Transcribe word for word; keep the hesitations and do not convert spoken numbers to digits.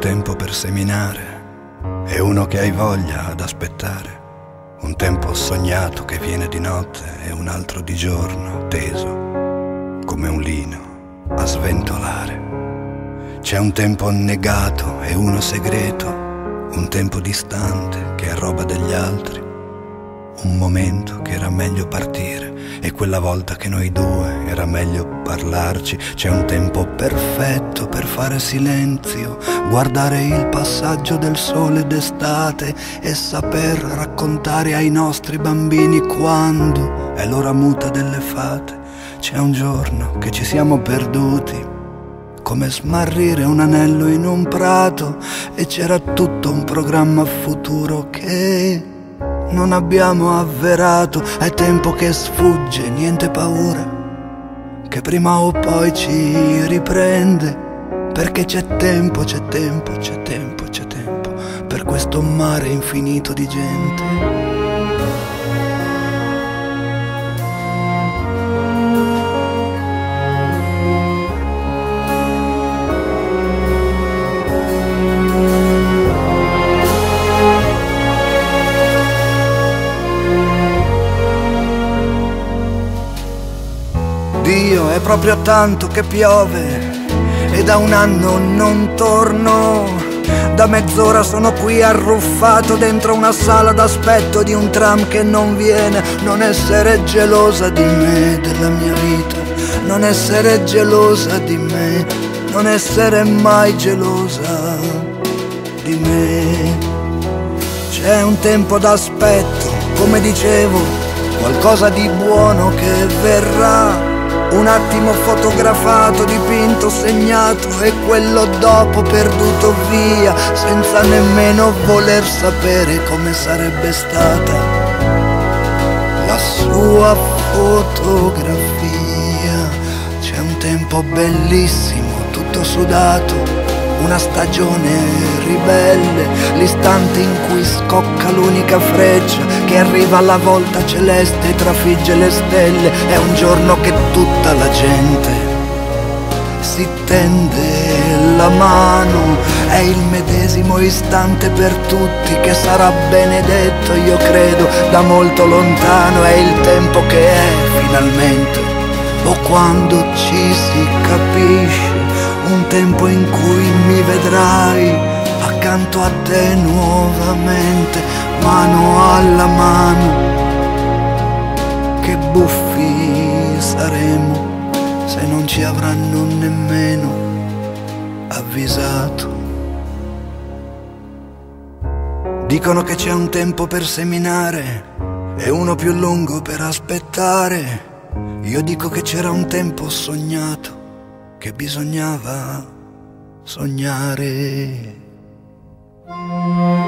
tempo per seminare e uno che hai voglia ad aspettare. Un tempo sognato che viene di notte e un altro di giorno, teso come un lino a sventolare. C'è un tempo negato e uno segreto, un tempo distante che è roba degli altri, un momento che era meglio partire e quella volta che noi due era meglio parlarci. C'è un tempo perfetto per fare silenzio, guardare il passaggio del sole d'estate e saper raccontare ai nostri bambini quando è l'ora muta delle fate. C'è un giorno che ci siamo perduti, come smarrire un anello in un prato, e c'era tutto un programma futuro che non abbiamo avverato. È tempo che sfugge, niente paura, che prima o poi ci riprende, perché c'è tempo, c'è tempo, c'è tempo, c'è tempo per questo mare infinito di gente. Dio, è proprio tanto che piove e da un anno non torno. Da mezz'ora sono qui arruffato dentro una sala d'aspetto di un tram che non viene. Non essere gelosa di me, della mia vita, non essere gelosa di me, non essere mai gelosa di me. C'è un tempo d'aspetto, come dicevo, qualcosa di buono che verrà. Un attimo fotografato, dipinto, segnato e quello dopo perduto via, senza nemmeno voler sapere come sarebbe stata la sua fotografia. C'è un tempo bellissimo, tutto sudato, una stagione ribelle, l'istante in cui scocca l'unica freccia che arriva alla volta celeste e trafigge le stelle. È un giorno che tutta la gente si tende la mano, è il medesimo istante per tutti che sarà benedetto, io credo, da molto lontano. È il tempo che è finalmente, o quando ci si capisce, un tempo in cui mi vedrai accanto a te nuovamente, mano alla mano. Che buffi saremo se non ci avranno nemmeno avvisato. Dicono che c'è un tempo per seminare e uno più lungo per aspettare. Io dico che c'era un tempo sognato che bisognava sognare.